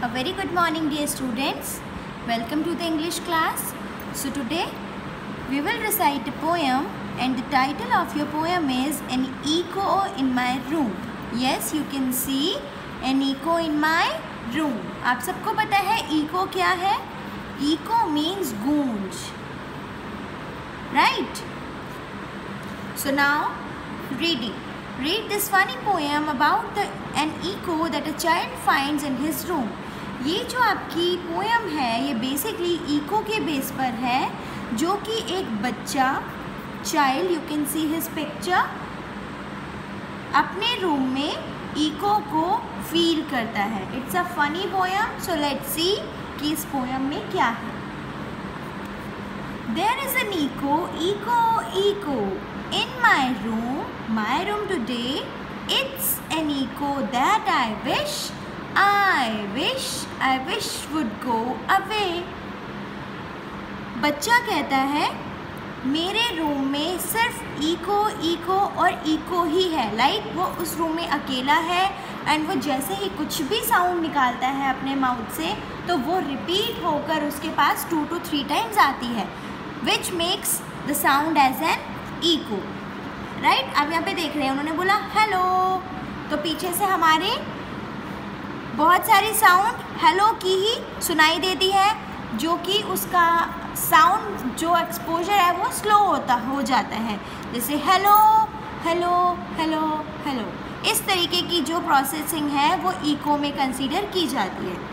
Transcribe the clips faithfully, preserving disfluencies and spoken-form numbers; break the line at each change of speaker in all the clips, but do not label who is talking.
A very good morning, dear students. Welcome to the English class. So today we will recite a poem, and the title of your poem is An Echo in My Room. Yes, you can see an echo in my room. आप सबको पता है echo क्या है? Echo means गूंज, right? So now reading. Read this funny poem about the an echo that a child finds in his room. ये जो आपकी पोएम है ये बेसिकली इको के बेस पर है, जो कि एक बच्चा child, you can see his picture, अपने रूम में इको को फील करता है. It's a funny poem. So let's see कि इस पोएम में क्या है. There is an echo, echo echo in my room, my room today. It's an echo that I wish, I wish, I wish would go away. बच्चा कहता है मेरे room में सिर्फ इको इको और इको ही है. लाइक like, वो उस रूम में अकेला है एंड वो जैसे ही कुछ भी साउंड निकालता है अपने माउथ से तो वो रिपीट होकर उसके पास टू टू थ्री टाइम्स आती है, which makes the sound as an echo. Right, अब यहाँ पे देख रहे हैं उन्होंने बोला हेलो, तो पीछे से हमारे बहुत सारी साउंड हेलो की ही सुनाई देती है, जो कि उसका साउंड जो एक्सपोजर है वो स्लो होता हो जाता है. जैसे हेलो हेलो हेलो हेलो, इस तरीके की जो प्रोसेसिंग है वो इको में कंसीडर की जाती है.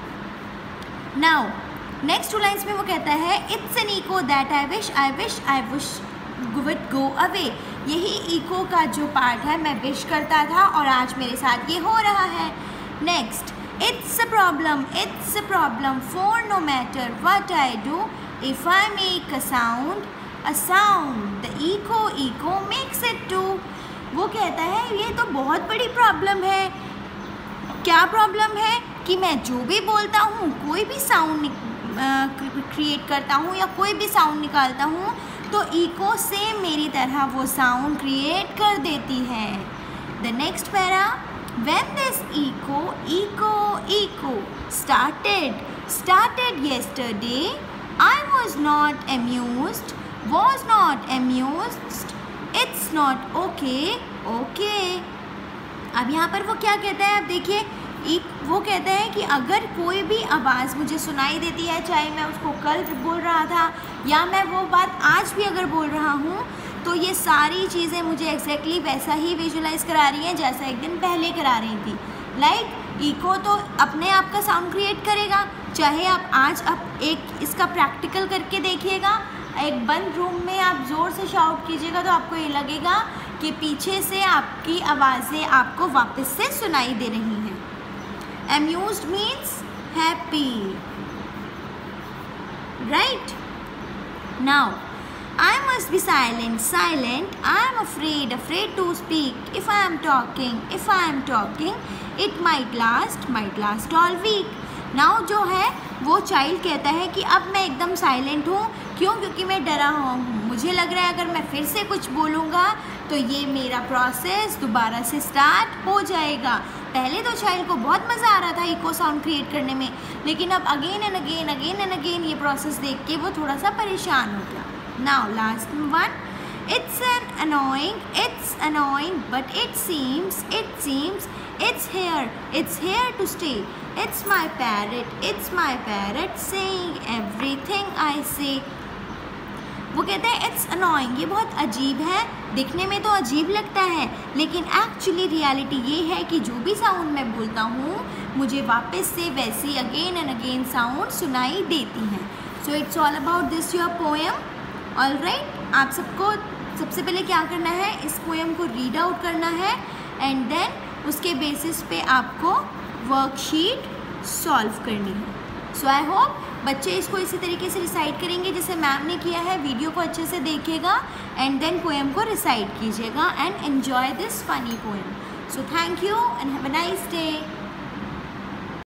नाउ नेक्स्ट टू लाइन्स में वो कहता है it's an echo that I wish, I wish I wish would go away. यही इको का जो पार्ट है मैं विश करता था और आज मेरे साथ ये हो रहा है. Next, it's a problem, it's a problem for no matter what I do if I make a sound, a sound the echo echo makes it too. वो कहता है ये तो बहुत बड़ी प्रॉब्लम है. क्या प्रॉब्लम है? कि मैं जो भी बोलता हूँ, कोई भी साउंड क्रिएट करता हूँ या कोई भी साउंड निकालता हूँ तो इको सेम मेरी तरह वो साउंड क्रिएट कर देती है. The next para, when this echo echo echo started started yesterday I was not amused, was not amused, it's not okay okay. अब यहाँ पर वो क्या कहता है, आप देखिए एक वो कहता है कि अगर कोई भी आवाज़ मुझे सुनाई देती है, चाहे मैं उसको कल बोल रहा था या मैं वो बात आज भी अगर बोल रहा हूँ, तो ये सारी चीज़ें मुझे एग्जैक्टली वैसा ही विजुलाइज करा रही हैं जैसा एक दिन पहले करा रही थी. लाइक इको तो अपने आप का साउंड क्रिएट करेगा, चाहे आप आज आप एक इसका प्रैक्टिकल करके देखिएगा. एक बंद रूम में आप ज़ोर से शाउट कीजिएगा तो आपको ये लगेगा कि पीछे से आपकी आवाज़ें आपको वापस से सुनाई दे रही हैं. Amused means happy, right? Now, I must be silent, silent. I am afraid, afraid to speak. If I am talking, if I am talking, it might last, might last all week. Now जो है वो child कहता है कि अब मैं एकदम silent हूँ. क्यों? क्योंकि मैं डरा हुआ हूँ. मुझे लग रहा है अगर मैं फिर से कुछ बोलूँगा तो ये मेरा प्रोसेस दोबारा से स्टार्ट हो जाएगा. पहले तो चाइल्ड को बहुत मज़ा आ रहा था इको साउंड क्रिएट करने में, लेकिन अब again and again again and again ये प्रोसेस देख के वो थोड़ा सा परेशान हो गया. Now last one, it's an annoying, it's annoying but it seems, it seems it's here, it's here to stay. It's my parrot, it's my parrot saying everything I say. वो कहते हैं इट्स अनोइंग, ये बहुत अजीब है, दिखने में तो अजीब लगता है, लेकिन एक्चुअली रियलिटी ये है कि जो भी साउंड मैं बोलता हूँ मुझे वापस से वैसी अगेन एंड अगेन साउंड सुनाई देती हैं. So it's all about this your poem. All right, आप सबको सबसे पहले क्या करना है, इस पोएम को रीड आउट करना है एंड देन उसके बेसिस पे आपको वर्कशीट सॉल्व करनी है. सो आई होप बच्चे इसको इसी तरीके से रिसाइट करेंगे जैसे मैम ने किया है. वीडियो को अच्छे से देखिएगा एंड देन पोएम को रिसाइट कीजिएगा and enjoy this funny poem. So thank you and have a nice day.